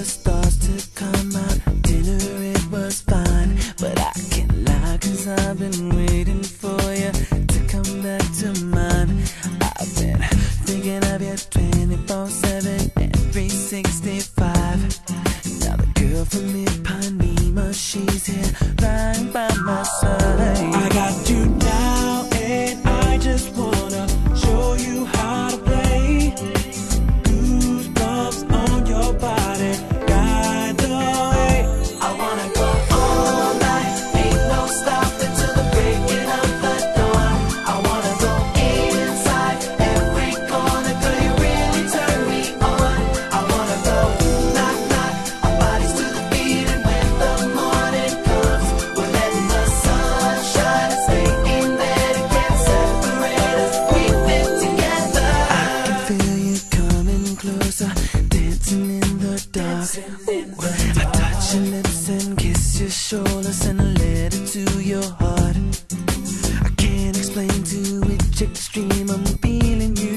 the stars to come out. Dinner, it was fine, but I can't lie, 'cause I've been waiting for you to come back to mine. I've been thinking of you 24/7 and 365. Now the girl from Ipanema, she's here right by my side. I got you now and I just wanna show you how to play. Goosebumps on your body, guide the way. I wanna go all night, ain't no stopping till the breaking of the dawn. I wanna go inside every corner, girl, you really turn me on. I wanna go knock, knock, our bodies to the beat, and when the morning comes, we're letting the sun shine and stay in there. It can't separate us, we fit together. I can feel you coming closer, dancing in the dark. Ooh, I touch your lips and kiss your shoulders and a letter to your heart. I can't explain to which extreme I'm feeling you.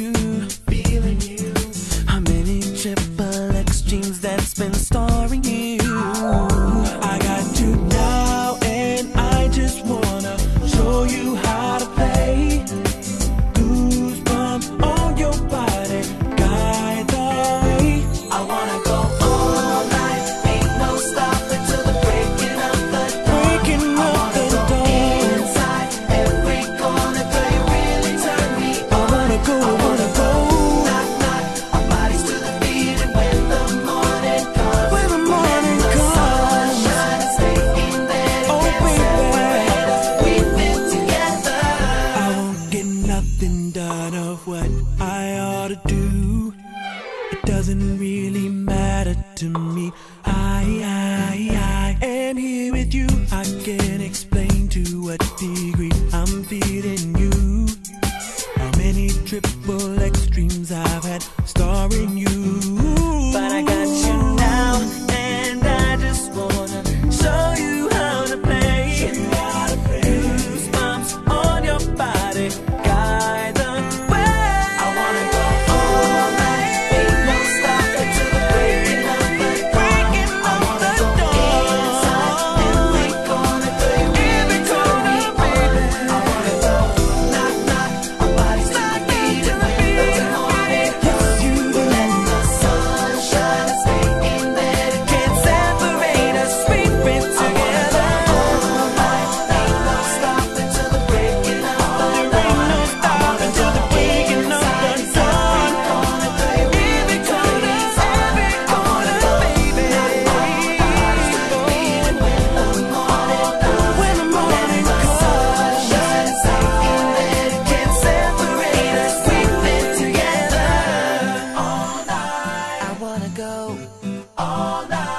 How many triple extremes that's been starring you. I got you now and I just wanna show you how to play. Goosebumps on your body, guide the way. I wanna go all night, ain't no stopping till the breaking of the dawn. I wanna go inside every corner, girl, you really turn me on. I wanna go knock, knock, our bodies to the beat, and when the morning comes, when the sun shine and stay in there. It can't separate us, we fit together. I won't get nothing done of what I ought to do. It doesn't really matter to me. And here with you, I can explain to what degree I'm feeling you. How many triple extremes I've had starring you. But I got you now, and I just wanna show you how to play. Goosebumps on your body, guide the way. I wanna go all night, ain't no stopping till the breaking of the dawn. I wanna go inside every corner, girl, you really turn me on. I wanna go knock, knock, our bodies to the beat, and when the morning comes, we're letting the sun shine and stay in there. It can't separate us, we fit together. All night, ain't no stopping till the breaking of the dawn. I wanna go inside every corner, girl, you really turn me on. I wanna go baby, knock, knock, our bodies to the beat, and when the morning comes, we're letting the sun shine and stay in there. It can't separate us, we fit together. All night, I wanna go all night.